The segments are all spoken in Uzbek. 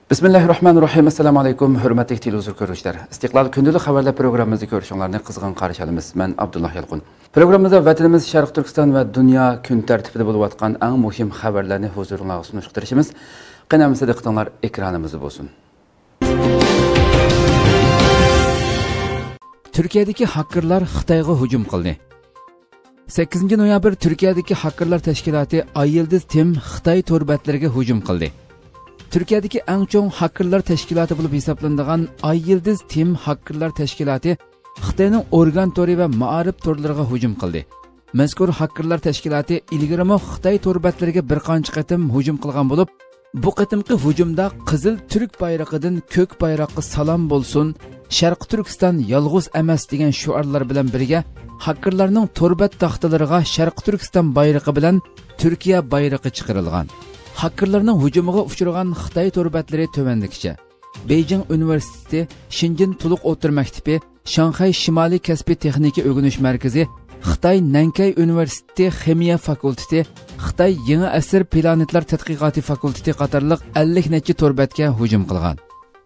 Bismillahirrahmanirrahim. Assalamu alaykum. Hürmetli televizyon görüşler. İstiklal Gündüzlük haberler programımızı görüşünlerini kızgın karşı alımız. Ben Abdullah Yalqun. Programımızda vatanımız Şarkı Türkistan ve dünya gün tertibinde bulup atkan en muhim haberlerini huzuruna sunuşturuşumuz. Qanamızda diqqatinglar ekranımızı bolsun. Türkiye'deki hakkerlar Xitoyga hücum qildi. 8 noyabr Türkiye'deki hakkerlar teşkilatı Ay Yıldız Tim Xitoy torbatlariga hücum qildi. Türkiye'deki en çoğun hakkerlar teşkilatı bulup hesaplandıgan Ay Yıldız Tim hakkerlar teşkilatı Xitoyning organ tori ve maarif torlariga hücum qildi. Mazkur hakkerlar teşkilatı ilgirimi Xitoy torbatlariga bir qancha qatim hücum qilgan bulup, bu qatimki hücumda Qizil Türk bayrog'idan ko'k bayroqqa salom bo'lsin, Sharq Turkiston yolg'iz emas degan shuarlar bilan birga hakkerlarning torbat taxtalariga Sharq Turkiston bayrog'i bilan Turkiya bayrog'i chiqarilgan. Hakkerlarning hujumiga uchragan Xitoy torbatlari tovandikicha. Beijing Universiteti, Shenzhen Tuluq o'tir maktabi, Shanxay Shimoliy kasbiy texnika o'rganish markazi, Xitoy Nankay Universiteti Ximiya fakulteti, Xitoy Yangi asr planetlar tadqiqoti fakulteti qatorliq 50 necha torbatga hujum qilgan.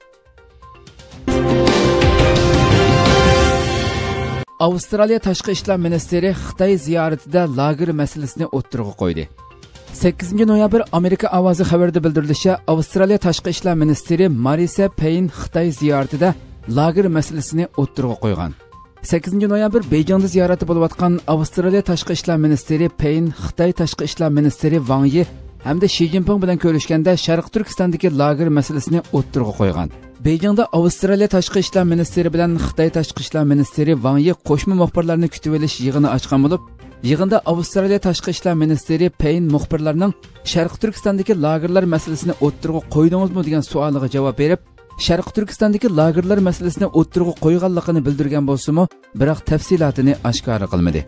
Avstraliya Tashqi ishlar ministri Xitoy ziyoratida lager masalasini o'ttirg'i qo'ydi. 8 noyabr Amerika ovozi xabarida bildirilishicha, Avstraliya Tashqi ishlar ministri Marisa Payne Xitoy ziyoratida lager masalasini o'ttirg'i qo'ygan. 8 noyabr Beijingda ziyorati bo'lib atgan Avstraliya Tashqi ishlar ministri Payne Xitoy Tashqi ishlar ministri Wang Yi hamda Xi Jinping bilan ko'rishganda Sharq Turkistondagi lager masalasini o'ttirg'i qo'ygan. Beijingda Avstraliya Tashqi ishlar ministri bilan Xitoy Tashqi ishlar ministri Wang Yi qo'shma muxbirlarni kutib olish yig'ini ochgan bo'lib, yig'inda Avstraliya Tashqi ishlar ministri Payne muxbirlarning Sharq Turkistondagi lagerlar masalasini o'ttirg'i qo'ydingizmi degan savoliga javob berib, Sharq Turkistondagi lagerlar masalasini o'ttirg'i qo'yganligini bildirgan bo'lsa-mu, biroq tafsilotini oshkor qilmadi.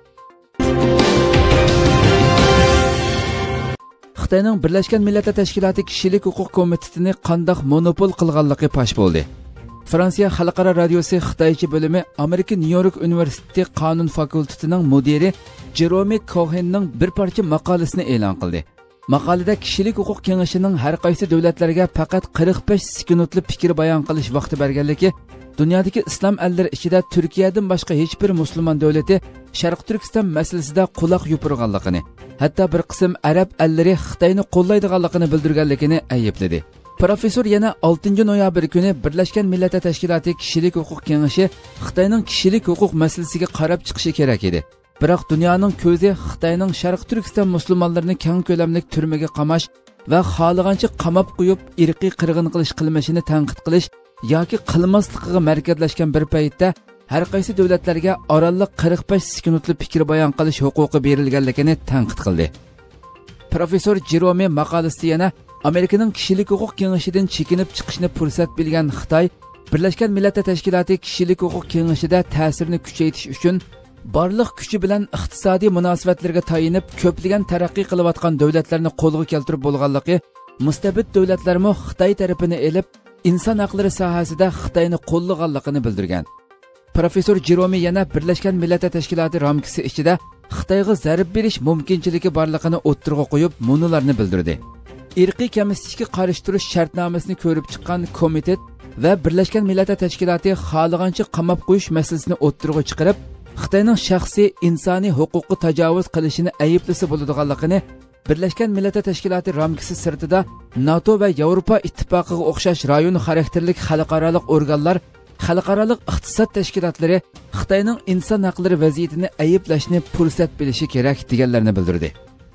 Xitoyning Birlashgan Millatlar Tashkiloti kishilik huquq komitetini qandoq monopol qilganligi fosh bo'ldi. Fransiya Xalqaro radiosi Xitoycha bo'limi Amerika Nyu-York Universiteti qonun fakultetining mudiri Jerome Cohenning bir parcha maqolasini e'lon qildi. Maqolada kishilik huquq kengashining har qaysi davlatlarga faqat 45 sekundlik fikr bayon qilish vaqti berganligi, dunyodagi islom allari ichida Turkiyadan boshqa hech bir musulmon davlati Sharq Turkiston masalasida quloq yupurganligini, hatto bir qism arab allari Xitoyni qo'llaydiganligini bildirganligini aybladi. Professor yana 6 noyabr kuni Birlashgan Millatlar Tashkiloti kishilik huquq kengashi Xitoyning kishilik huquq masalasiga qarab chiqishi kerak edi. Biroq dunyoning ko'zi Xitoyning Sharq Turkiston musulmonlarini keng ko'lamli turmaga qamash va xohlagancha qamab qo'yib irqiy qirg'in qilish qilmishini tanqid qilish yoki qilmasligiga markazlashgan bir paytda har qaysi davlatlarga oraliq 45 sekundlik fikr bayon qilish huquqi berilganligini tanqid qildi. Professor Jerome maqolasida yana Amerikaning kishilik huquq kengashidan chekinib chiqishni fursat bilgan Xitoy, Birlashgan Millatlar Tashkiloti kishilik huquq kengashida ta'sirini kuchaytirish uchun barliq kuchi bilan iqtisodiy munosabatlarga tayinib ko'plagan taraqqiy qilayotgan davlatlarni qo'lga keltirib bo'lganligi, mustabid davlatlarmi Xitoy tarafini elib, inson haqlari sohasida Xitoyni qo'llaganligini bildirgan. Professor Jerome yana Birlashgan Millatlar Tashkiloti ramkasi ichida Xitoyga zarb berish mumkinchiligi borligini o'ttirg'i qo'yib, munolarni bildirdi. Irqiy kamsitishga qarshi turish shartnomasini ko'rib chiqqan komitet va Birlashgan Millatlar Tashkiloti xohlagancha qamab qo'yish masalasini o'ttirg'i chiqarib, Xitoyning shaxsiy insoniy huquqni tajovuz qilishini ayblasa bo'ladiganligini, Birlashgan Millatlar Tashkiloti ramkasi sirtida NATO va Yevropa ittifoqiga o'xshash rayon xarakterli xalqaro organlar, xalqaro iqtisod tashkilotlari Xitoyning inson haqlari vaziyatini ayblashni fursat bilishi kerak deganlarni bildirdi.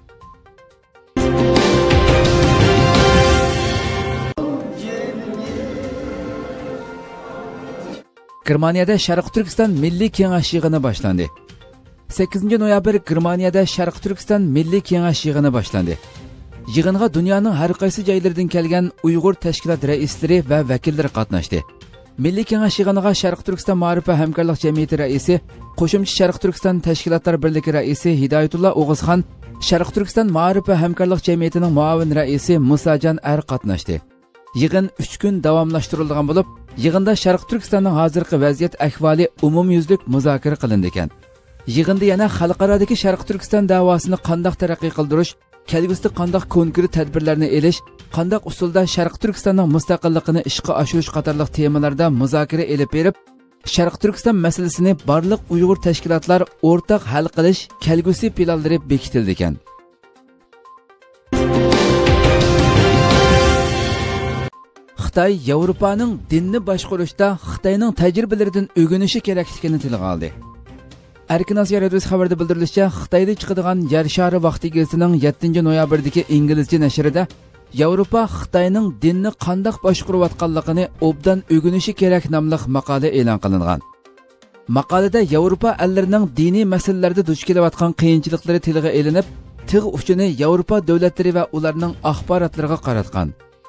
Germaniyada Sharq Turkiston Milliy Kengash yig'ini boshlandi. 8 noyabr Germaniyada Sharq Turkiston Milliy Kengash yig'ini boshlandi. Yig'inga dunyoning har qaysi joylaridan kelgan Uyg'ur tashkilot raislari va vakillari qatnashdi. Milliy Kengash yig'iniga Sharq Turkiston ma'rif va hamkorlik jamiyati raisi, qo'shimcha Sharq Turkiston tashkilotlar birligi raisi Hidoyatullo O'g'izxon, Sharq Turkiston ma'rif va hamkorlik jamiyatining muavin raisi Musajon Ar qatnashdi. Yig'in 3 kun davomlashtirilgan bo'lib, yig'inda Sharq Turkistonning hozirgi vaziyat ahvoli umumyuzlik muzokara qilindi ekan. Yig'inda yana xalqarodagi Sharq Turkiston davosini qanday taraqqiy qildirish, kelgusida qanday konkret tadbirlarni elish, qandaq usulda Sharq Turkistonning mustaqilligini ishga oshirish qatorliq temalarda muzokara elib berib, Sharq Turkiston masalasini barliq Uyg'ur tashkilotlar o'rtaq hal qilish kelgusi planlari bekitildi ekan. Xitoy Yevropaning dinni boshqarishda Xitoyning tajribalaridan o'rganishi kerakligini tilga oldi. Erkin Osiyo radiosi xabarida bildirilishicha, Xitoyda chiqadigan Yer shari vaqti gazetining 7 noyabrdagi inglizcha nashrida Yevropa Xitoyning dinni qanday boshqarayotganligini obdan o'rganishi kerak nomli maqola e'lon qilingan. Maqolada Yevropa allarining diniy masalalarda duch kelayotgan qiyinchiliklari tilga elinib, tig' uchini Yevropa davlatlari va ularning axborotlariga qaratgan.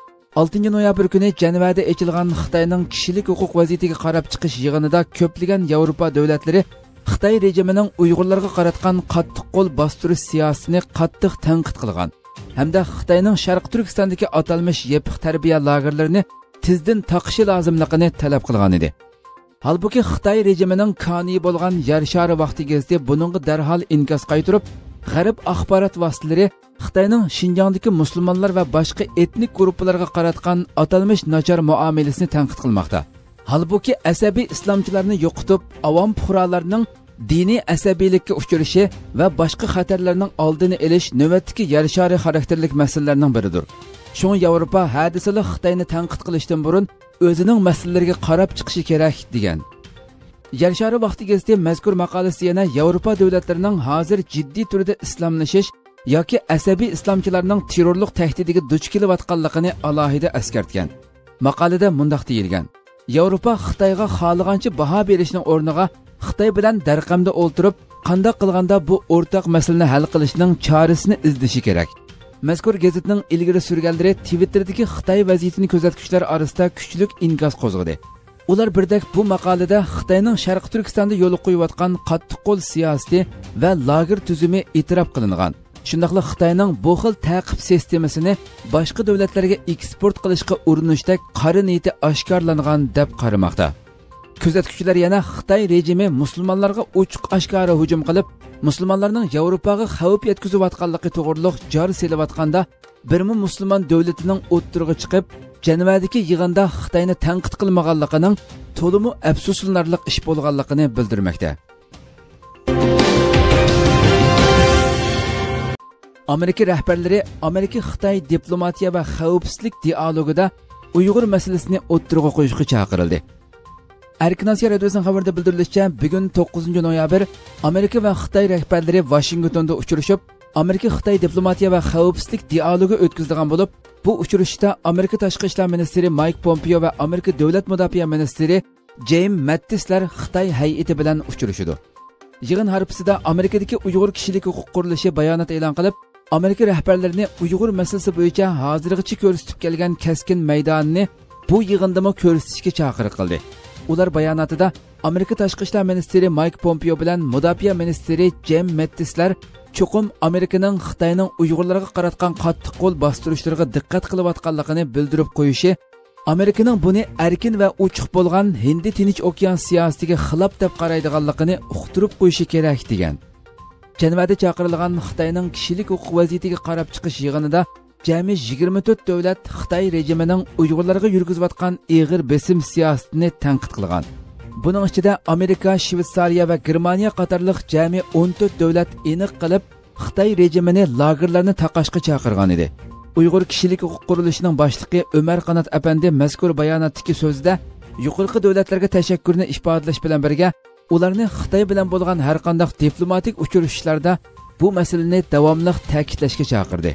6 noyabr kuni Jenevada ochilgan Xitoyning kishilik huquq vaziyatiga qarab chiqish yig'inida ko'plagan Yevropa davlatlari Xitoy rejimining Uyg'urlarga qaratgan qattiq qo'l bostirish siyosatini qattiq tanqid qilgan hamda Xitoyning Sharq Turkistondagi atalmish yepiq tarbiya lagerlarini tizdan taqishi lozimligini talab qilgan edi. Halbuki Xitoy rejimining qonuniy bo'lgan Yer shari vaqti gazeti buningga darhol inkos qaytirib, g'arb axborot vositalari Xitoyning Xinjiangdagi musulmonlar va boshqa etnik guruhlarga qaratgan atalmish nachar muomalasini tanqid qilmoqda. Halbuki asabiy islomchilarni yo'qotib, avom fuqarolarning diniy asabiylikka uchrashi va boshqa xatarlarning oldini olish navbatdagi yer shari xarakterlik masalalarning biridir. Shunga Yevropa hadisali Xitoyni tanqid qilishdan burun o'zining masalalariga qarab chiqishi kerak degan. Yer shari vaqti gazeti mazkur maqolasi yana Yevropa davlatlarining hozir jiddiy turda islomlashish yoki asabiy islomchilarning terrorlik tahdidiga duch kelayotganligini alohida eskartgan. Maqolada mundaq deyilgan: Yevropa Xitoyga xohlagancha baho berishning o'rniga Xitoy bilan darqamda o'ltirib, qanday qilganda bu o'rtaq masalani hal qilishning chorasini izlashi kerak. Mazkur gazetning ilgari surganlari Twitter'dagi Xitoy vaziyatini kuzatuvchilar orasida kuchli inkos qo'zg'adi. Ular birdak bu maqolada Xitoyning Sharq Turkistonda yo'l qo'yayotgan qattiq qo'l siyosati va lager tuzumi e'tirof qilingan. Shundaqla Xitoyning bu xil ta'qib sistemasini boshqa davlatlarga eksport qilishga urinishdek qari niyati oshkorlangan deb qaramoqda. Kuzatuvchilar yana Xitoy rejimi musulmonlarga ochiq oshkora hujum qilib, musulmonlarning Yevropaga xavf yetkazayotganligi to'g'riliq jar selayotganda, birmi musulmon davlatining o'ttirig'i chiqib, Jenevadagi yig'inda Xitoyni tanqid qilmaganligining to'liq afsuslanarli ish bo'lganligini bildirmoqda. Amerika rahbarlari Amerika-Xitoy diplomatiya va xavfsizlik dialogida Uyg'ur masalasini o'ttirg'a qo'yishga chaqirildi. Erkin Osiyo radiosining xabarida bildirilishicha, bugun 9 noyabr Amerika va Xitoy rahbarlari Washingtonda uchrashib, Amerika-Xitoy diplomatiya va xavfsizlik dialogi o'tkazilgan bo'lib, bu uchrashishda Amerika tashqi ishlar ministri Mike Pompeo va Amerika davlat mudofaa ministri James Mattislar Xitoy hay'ati bilan uchrashdi. Yig'in harfisida Amerikadagi Uyg'ur kishilik huquq qurilishi bayonot e'lon qilib, Amerika rahbarlarini Uyg'ur masalasi bo'yicha hozirgacha ko'rsatib kelgan keskin maydonni bu yig'indami ko'rsatishga chaqiriq qildi. Ular bayonotida Amerika tashqi ishlar ministri Mike Pompeo bilan mudofaa ministri James Mattislar cho'qim Amerikaning Xitoyning Uyg'urlarga qaratgan qattiq qo'l bostirishlariga diqqat qilayotganligini bildirib qo'yishi, Amerikaning buni erkin va ochiq bo'lgan Hindi Tinch okean siyosatiga xilof deb qaraydiganligini uqtirib qo'yishi kerak degan. Jenevada chaqirilgan Xitoyning kishilik huquq vaziyatiga qarab chiqish yig'inida jami 24 davlat Xitoy rejimining Uyg'urlarga yurgizayotgan ig'ir besim siyosatini tanqid qilgan. Buning ichida Amerika, Shveysariya va Germaniya qatorliq jami 14 davlat aniq qilib Xitoy rejimini lagerlarni taqashga chaqirgan edi. Uyg'ur kishilik huquq qurilishining boshlig'i Ömer Qanat apandi mazkur bayonotdagi so'zida yuqorqi davlatlarga tashakkurni ifodalash bilan birga ularni Xitoy bilan bo'lgan har qanday diplomatik uchrashishlarda bu masalani davomli ta'kidlashga chaqirdi.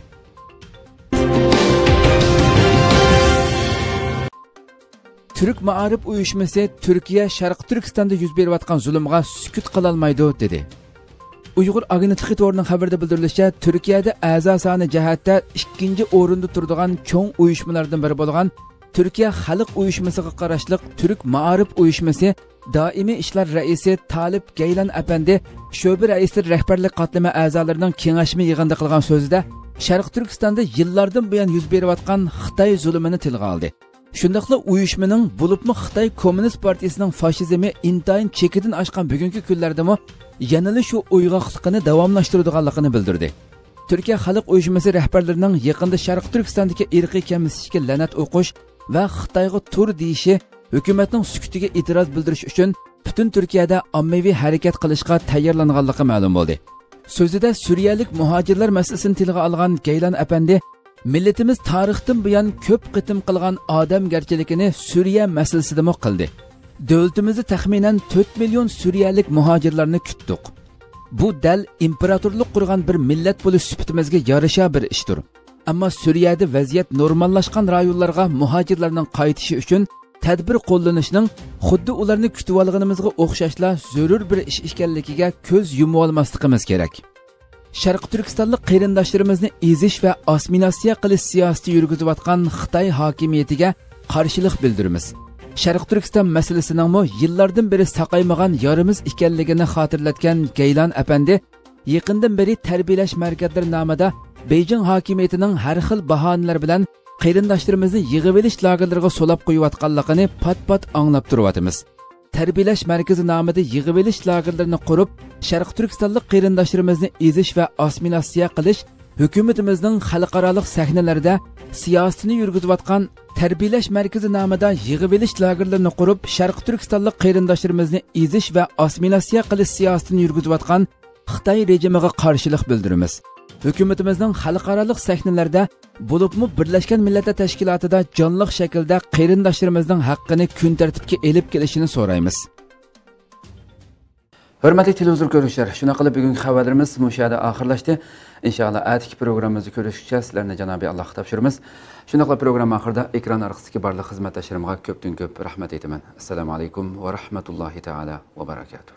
Türk Ma'arif uyushmasi Turkiya Sharq Turkistonda yuz berayotgan zulmga sukut qila olmaydi dedi. Uyg'ur agentligi to'g'rining xabarida bildirilishicha, Turkiyada a'zo soni jihatda 2-o'rinda turadigan cho'ng uyushmalardan biri bo'lgan Turkiya Xalq uyushmasiga qarashliq Türk Ma'arif uyushmasi doimiy ishlar raisi Talib Geylan apandi sho'ba raislar rahbarlik qatlami a'zolarining kengashma yig'inida qilgan so'zida Sharq Turkistonda yillardan buyon yuz berayotgan Xitoy zulmini tilga oldi. Shundaqla uyushmaning bo'libmi Xitoy Kommunist partiyasining fashizmi intayin chekidan oshgan bugungi kunlardami yanada shu uyg'oqlikni davomlashtiradiganligini bildirdi. Türkiye Xalq Uyushmasi rahbarlarining yaqinda Sharq Turkistondagi irqiy kamsitishga la'nat o'qish va Xitoyga tur deyishi hukumatning sukutiga e'tiroz bildirish uchun butun Turkiyada ommaviy harakat qilishga tayyorlanganligi ma'lum bo'ldi. So'zida Suriyalik muhojirlar masalasini tilga olgan Geylan apandi, millatimiz tarixdan buyon ko'p qitim qilgan odamgarchilikini Suriya masalasida qildi. Davlatimizda taxminan 4 million suriyalik muhojirlarni kutdik. Bu dal imperatorlik qurgan bir millat bo'lish sifatimizga yarasha bir ishdir. Ammo Suriyada vaziyat normallashgan rayonlarga muhojirlarning qaytishi uchun tadbir qo'llanishning xuddi ularni kutib olganimizga o'xshashla zarur bir ish ekanligiga ko'z yumib olmasligimiz kerak. Sharq Turkistonlik qarindoshlarimizni ezish va assimilyatsiya qilish siyosati yurgizayotgan Xitoy hokimiyatiga qarshilik bildiramiz. Sharq Turkiston masalasining yillardan beri saqaymagan yarimiz ekanligini xotirlatgan Geylan apandi, yaqindan beri tarbiyalash markazlari nomida Beijing hokimiyatining har xil bahonalar bilan qarindoshlarimizni yig'ib olish lagerlariga so'lab qo'yayotganligini pat-pat anglab turyapmiz. Tarbiyalash markazi nomida yig'ib olish lagerlarini qurib, Sharq Turkistonlik qarindoshlarimizni ezish va assimilyatsiya qilish hukumatimizning xalqaro sahnalarida siyosatini yurgizayotgan tarbiyalash markazi nomida yig'ib olish lagerlarini qurib, Sharq Turkistonlik qarindoshlarimizni ezish va assimilyatsiya qilish siyosatini yurgizayotgan Xitoy rejimiga qarshilik bildiramiz. Hukumatimizning xalqaro sahnalarda bo'libmi Birlashgan Millatlar Tashkilotida jonli shaklda qarindoshlarimizning haqqini kun tartibga elib kelishini so'raymiz. Hurmatli televizor ko'ruvchilar, shuna qilib bugungi xabarlarimiz mushada oxirlashdi. Inshaalloh atiki programmamizni ko'rishgacha sizlarni Janobi Alloh topshiramiz. Shuna qilib program oxirida ekran orqasidagi barcha xizmatdoshlarimga ko'pdan ko'p rahmat aytaman. Assalomu alaykum va rahmatullohi taala va barakatuh.